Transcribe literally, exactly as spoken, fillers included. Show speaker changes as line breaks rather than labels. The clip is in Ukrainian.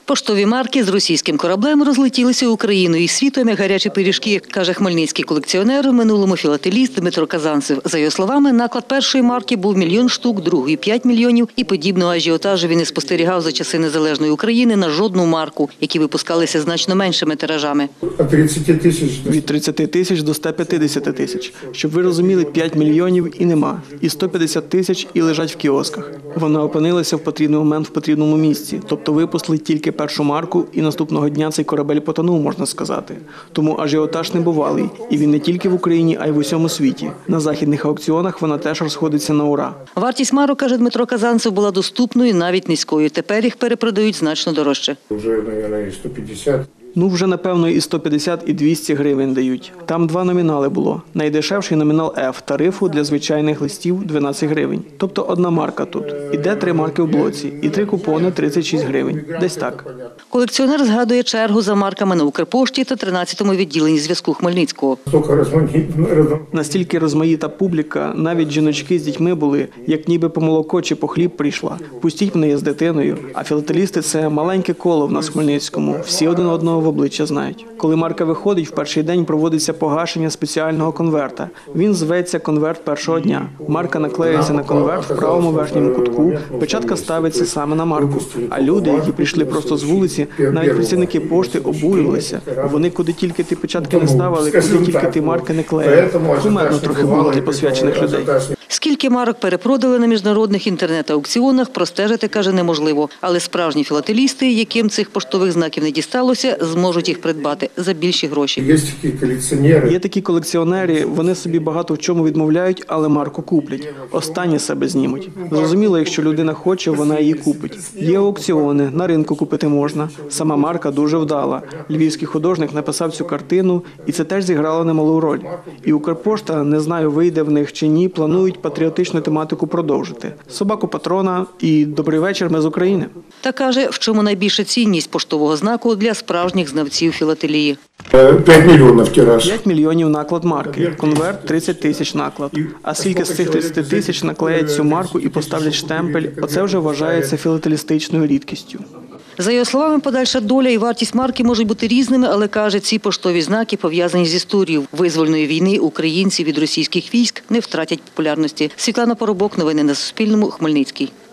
Поштові марки з російським кораблем розлетілися Україною і світом, як гарячі пиріжки, каже хмельницький колекціонер, в минулому філателіст Дмитро Казанцев. За його словами, наклад першої марки був мільйон штук, другої – п'ять мільйонів, і подібного ажіотажу він не спостерігав за часи незалежної України на жодну марку, які випускалися значно меншими тиражами.
Від тридцяти тисяч до ста п'ятдесяти тисяч. Щоб ви розуміли, п'ять мільйонів і нема. І сто п'ятдесят тисяч і лежать в кіосках. Вона опинилася в потрібний момент в потрібному місці. Тобто випустили тільки першу марку, і наступного дня цей корабель потонув, можна сказати. Тому ажіотаж небувалий. І він не тільки в Україні, а й в усьому світі. На західних аукціонах вона теж розходиться на ура.
Вартість марок, каже Дмитро Казанцев, була доступною, навіть низькою. Тепер їх перепродають значно дорожче.
Вже, мабуть, сто п'ятдесят. Ну, вже, напевно, і сто п'ятдесят, і двісті гривень дають. Там два номінали було. Найдешевший номінал F тарифу для звичайних листів – дванадцять гривень. Тобто одна марка тут. Іде три марки в блоці. І три купони – тридцять шість гривень. Десь так.
Колекціонер згадує чергу за марками на Укрпошті та тринадцятому відділенні зв'язку Хмельницького.
Настільки розмаїта публіка, навіть жіночки з дітьми були, як ніби по молоко чи по хліб прийшла. Пустіть мене з дитиною. А філателісти – це маленьке коло в нас в Хмельницькому. Всі один одного в обличчя знають. Коли марка виходить, в перший день проводиться погашення спеціального конверта. Він зветься конверт першого дня. Марка наклеюється на конверт в правому верхньому кутку, печатка ставиться саме на марку. А люди, які прийшли просто з вулиці, навіть працівники пошти, обурювалися. Вони куди тільки ти печатки не ставили, куди тільки ти марки не клеїли. Кумедно трохи було для посвячених людей.
Скільки марок перепродали на міжнародних інтернет-аукціонах, простежити, каже, неможливо. Але справжні філателісти, яким цих поштових знаків не дісталося, зможуть їх придбати за більші гроші.
Є такі колекціонери. Є такі колекціонери, вони собі багато в чому відмовляють, але марку куплять. Останнє себе знімуть. Зрозуміло, якщо людина хоче, вона її купить. Є аукціони, на ринку купити можна. Сама марка дуже вдала. Львівський художник написав цю картину, і це теж зіграло немалу роль. І Укрпошта, не знаю, вийде в них чи ні, планують патріотичну тематику продовжити. Собаку патрона і добрий вечір, ми з України.
Та каже, в чому найбільша цінність поштового знаку для справжніх знавців філателії.
п'ять мільйонів тираж. п'ять мільйонів наклад марки. Конверт – тридцять тисяч наклад. А скільки з цих тридцяти тисяч наклеять цю марку і поставлять штемпель, оце вже вважається філателістичною рідкістю.
За його словами, подальша доля і вартість марки можуть бути різними, але, каже, ці поштові знаки пов'язані з історією визвольної війни. Українці від російських військ не втратять популярності. Світлана Поробок, новини на Суспільному, Хмельницький.